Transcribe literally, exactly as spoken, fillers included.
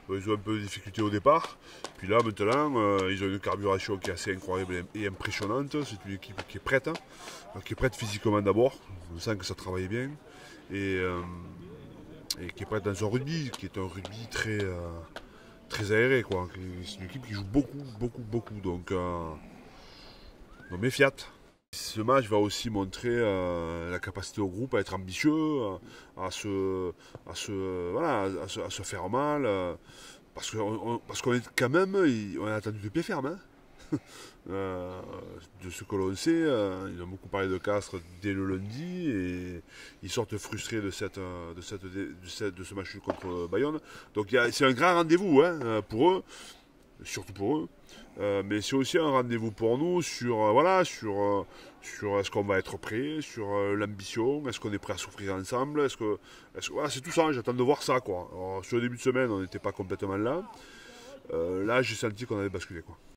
bon, ils ont un peu de difficulté au départ. Puis là, maintenant, euh, ils ont une carburation qui est assez incroyable et impressionnante. C'est une équipe qui est prête, hein, qui est prête physiquement d'abord. On sent que ça travaille bien. Et, euh, et qui est prête dans un rugby, qui est un rugby très, euh, très aéré, quoi. C'est une équipe qui joue beaucoup, beaucoup, beaucoup. Donc, euh, donc mes fiat. Ce match va aussi montrer euh, la capacité au groupe à être ambitieux, à, à se, à, se, voilà, à, se, à se faire mal, euh, parce qu'on parce qu'on est quand même, on est attendu de pied ferme. Hein. euh, de ce que l'on sait, euh, ils ont beaucoup parlé de Castres dès le lundi et ils sortent frustrés de, cette, de, cette, de, cette, de ce match contre Bayonne. Donc c'est un grand rendez-vous hein, pour eux, surtout pour eux. Euh, mais c'est aussi un rendez-vous pour nous sur, euh, voilà, sur, euh, sur est-ce qu'on va être prêt, sur euh, l'ambition, est-ce qu'on est prêt à souffrir ensemble, est-ce que, est-ce que voilà, c'est tout ça, j'attends de voir ça quoi. Alors, sur le début de semaine, on n'était pas complètement là. Euh, là, j'ai senti qu'on avait basculé quoi.